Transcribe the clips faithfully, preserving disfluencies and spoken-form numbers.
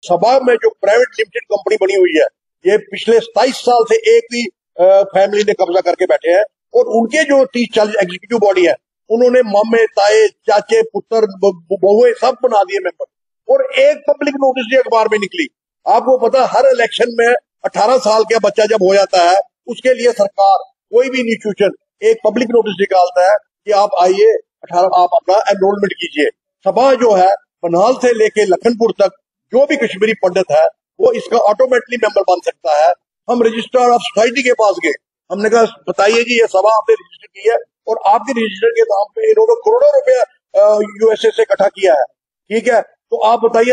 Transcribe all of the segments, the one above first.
सभा में जो प्राइवेट लिमिटेड कंपनी बनी हुई है, ये पिछले सताइस साल से एक भी फैमिली ने कब्जा करके बैठे हैं, और उनके जो तीस चालीस एग्जीक्यूटिव बॉडी है, उन्होंने मामे ताए चाचे पुत्र बहुए सब बना दिए मेंबर, और एक पब्लिक नोटिस भी अखबार में निकली। आपको पता है हर इलेक्शन में अठारह साल का बच्चा जब हो जाता है, उसके लिए सरकार कोई भी इंस्टीट्यूशन एक पब्लिक नोटिस निकालता है कि आप आइए अठारह आप अपना एनरोलमेंट कीजिए। सभा जो है बनहाल से लेके लखनपुर तक जो भी कश्मीरी पंडित है वो इसका ऑटोमेटिकली मेंबर बन सकता है। हम रजिस्ट्रार ऑफ सोसाइटी के पास गए, हमने कहा बताइए जी ये सभा आपने रजिस्टर की है और आपके रजिस्टर के नाम पे इन्होंने करोड़ों रुपया यूएसए से इकट्ठा किया है, ठीक है, तो आप बताइए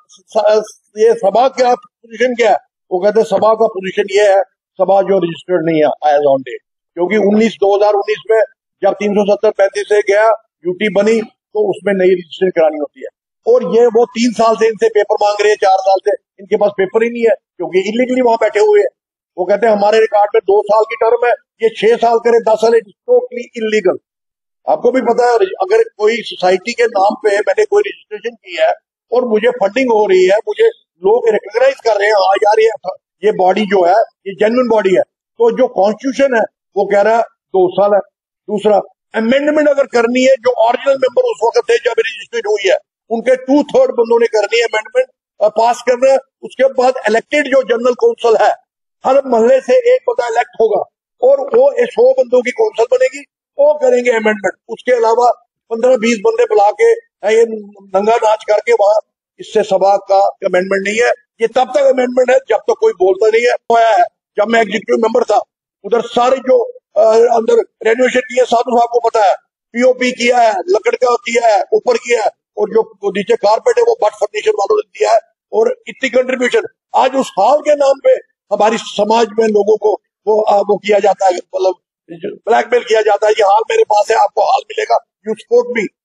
ये सभा क्या पोजीशन क्या है। वो कहते हैं सभा का पोजीशन ये है, सभा जो रजिस्टर्ड नहीं है एज ऑन डेट, क्योंकि उन्नीस दो हजार उन्नीस में जब तीन सौ सत्तर पैंतीस से गया ड्यूटी बनी तो उसमें नई रजिस्ट्रेशन करानी होती है, और ये वो तीन साल से इनसे पेपर मांग रहे हैं, चार साल से इनके पास पेपर ही नहीं है क्योंकि इलीगली वहां बैठे हुए हैं। वो कहते हैं हमारे रिकॉर्ड में दो साल की टर्म है, ये छह साल करे दस साल, टोटली इलीगल। आपको भी पता है अगर कोई सोसाइटी के नाम पे मैंने कोई रजिस्ट्रेशन की है और मुझे फंडिंग हो रही है, मुझे लोग रिकॉग्नाइज कर रहे हैं हाँ यार ये ये बॉडी जो है ये जेन्युइन बॉडी है, तो जो कॉन्स्टिट्यूशन है वो कह रहा है दो साल है। दूसरा अमेंडमेंट अगर करनी है, जो ओरिजिनल मेंबर उस वक्त थे जब रजिस्ट्रेड हुई है उनके टू थर्ड बंदों ने करनी है अमेंडमेंट पास करना है। उसके बाद इलेक्टेड जो जनरल काउंसिल है, हर महल्ले से एक बंदा इलेक्ट होगा और वो सौ बंदों की काउंसिल बनेगी, वो करेंगे अमेंडमेंट। उसके अलावा पंद्रह बीस बंदे बुला के ये नंगा नाच करके वहां, इससे सभा का अमेंडमेंट नहीं है। ये तब तक अमेंडमेंट है जब तक कोई बोलता नहीं है। है जब मैं एग्जीक्यूटिव मेंबर था उधर सारे जो आ, अंदर रेनोवेशन किया, साधु साहब को पता है, पीओपी किया है, लकड़ का किया है, ऊपर किया है, और जो नीचे कारपेट है वो बट फर्नीचर वालों ने दिया है, और इतनी कंट्रीब्यूशन आज उस हाल के नाम पे हमारी समाज में लोगों को वो आ, वो किया जाता है, मतलब ब्लैकमेल किया जाता है। ये हाल मेरे पास है, आपको हाल मिलेगा, यू सपोर्ट मी।